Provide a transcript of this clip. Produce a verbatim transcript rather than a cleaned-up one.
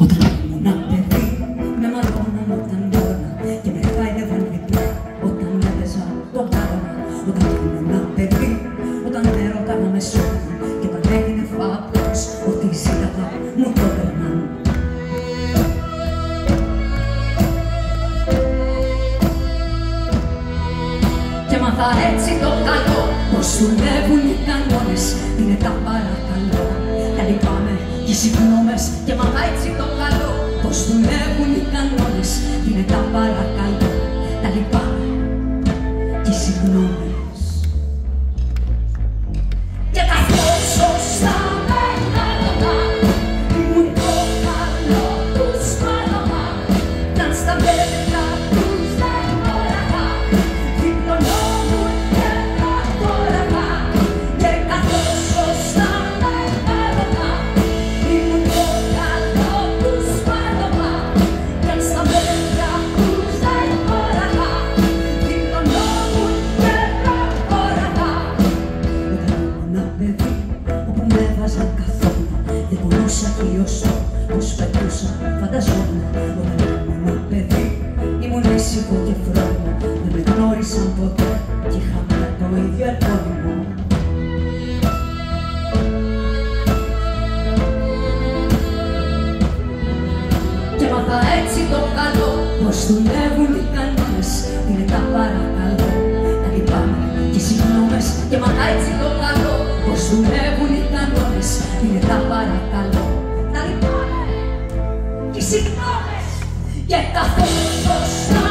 Όταν ήμουν ένα παιδί, με μαλώναν όταν λιώνα και με χάιδευαν διπλά όταν έπαιζα το κάλωνα. Όταν ήμουν ένα παιδί, όταν έρωτα να με σώπαιναν και όταν έγινε φάπλος, ό,τι ζήταγα μου το έπαιρναν. Και μάθα έτσι το καλό, πως δουλεύουν οι κανόνες, είναι τα παρακαλώ. Τα λυπάμαι και οι συγγνώμες, και μάθα έτσι το καλό, πως δουλεύουν οι κανόνες, είναι τα παρακαλώ. Τα λυπάμαι και οι συγγνώμες. Και καθώς σωστά μεγάλωνα, ήμουν το καλό τους μάλωμα, ήταν στα παιδιά τους δεν όραγα, διπλωνόμουν και τα κόραγα. Και καθώς σωστά μεγάλωνα, ήμουν το καλό τους μάλωμα, ήταν στα παιδιά τους δεν όραγα, διπλωνόμουν και τα κόραγα. Όταν ήμουν ένα παιδί, όπου με έβαζαν καθόλου, δεν μπορούσα χιλιοστό πως πετούσα, φανταζόμουν. Όταν ήμουν ένα παιδί, ήμουν ήσυχο και φρόνιμο, δεν με γνώρισαν ποτέ κι είχαμε το ίδιο επώνυμο. Και μάθα έτσι το καλό, πως δουλεύουν οι κανόνες, είναι τα παρακαλώ. Τα λυπάμαι και οι συγγνώμες, και μάθα έτσι το καλό, πως δουλεύουν οι κανόνες, είναι τα παρακαλώ. Τα λυπάμαι και οι συγγνώμες, και καθώς σωστά